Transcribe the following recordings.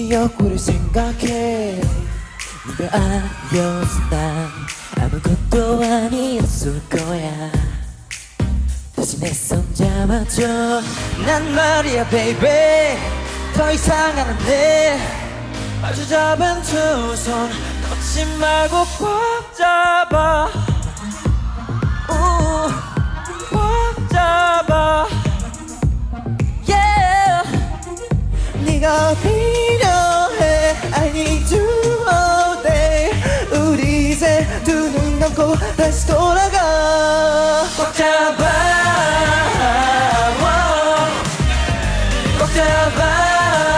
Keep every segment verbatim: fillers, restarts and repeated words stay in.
기억을 생각해. 네가 아니었어 난 아무것도 아니었을 거야. 다시 내 손 잡아줘. 난 말이야 baby 더 이상 안 할래. 마주 잡은 두 손 놓지 말고 꽉 잡아. 우, 꽉 잡아. Yeah. 네가 필요해. I need you all day. 우리 이제 두 눈 감고 다시 돌아가. 꽉 잡아. 꽉 잡아.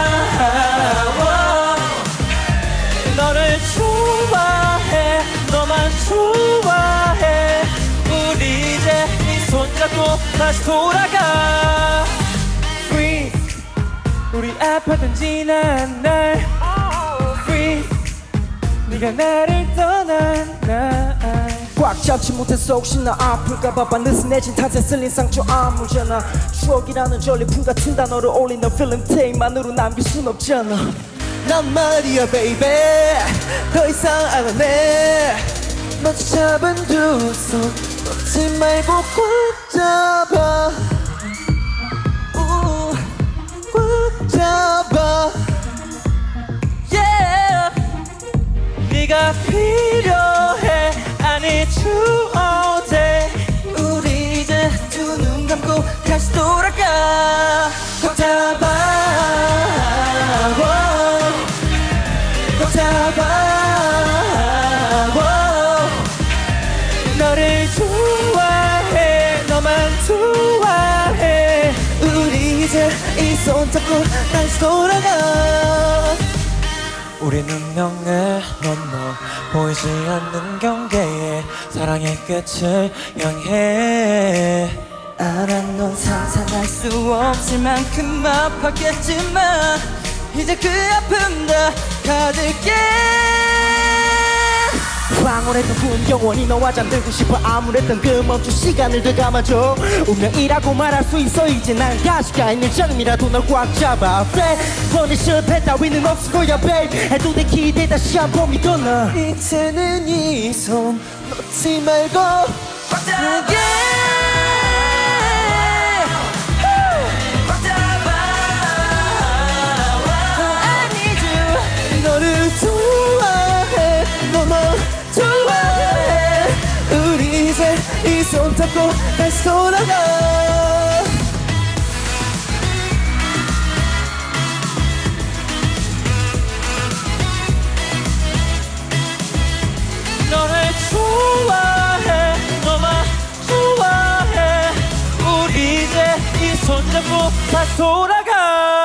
너를 좋아해. 너만 좋아해. 우리 이제 네 손잡고 다시 돌아가. Free. 우리 아팠던 지난 날 Free. 네가 나를 떠난 날 꽉 잡지 못해서 혹시나 아플까봐 반느슨해진 탓에 쓸린 상처 아무잖아. 추억이라는 전리품 같은 단어를 올린 너 필름 테이프만으로 남길 순 없잖아. 난 말이야 baby 더 이상 안 할래. 마주 잡은 두 손 놓지 말고 꽉 잡아. 우, 꽉 잡아. Yeah. 네가 필요해. I need you all day. 우리 이제 두 눈 감고 다시 돌아가. 꽉 잡아. 꽉 잡아. 너를 좋아해. 너만 좋아해. 우리 이제 이 손 잡고 다시 돌아가. 우린 운명을 넘어 보이지 않는 경계에 사랑의 끝을 향해. 알아 넌 상상할 수 없을 만큼 아팠겠지만 이제 그 아픔 다 가질게. 황홀했던 꿈 영원히 너와 잠들고 싶어. 아무랬던 그 멈춘 시간을 더 감아줘. 운명이라고 말할 수 있어. 이제 난 가시가 있는 저름이라도 널 꽉 잡아. 번의 실패 따위는 없을 거야 babe. 해도 돼 기대 다시 한 번 믿어 나. 이제는 이 손 놓지 말고 꽉 잡아. 너를 좋아해. 너만 좋아해. 우리 이제 이 손 잡고 다시 돌아가. 너를 좋아해. 너만 좋아해. 우리 이제 이 손 잡고 다시 돌아가.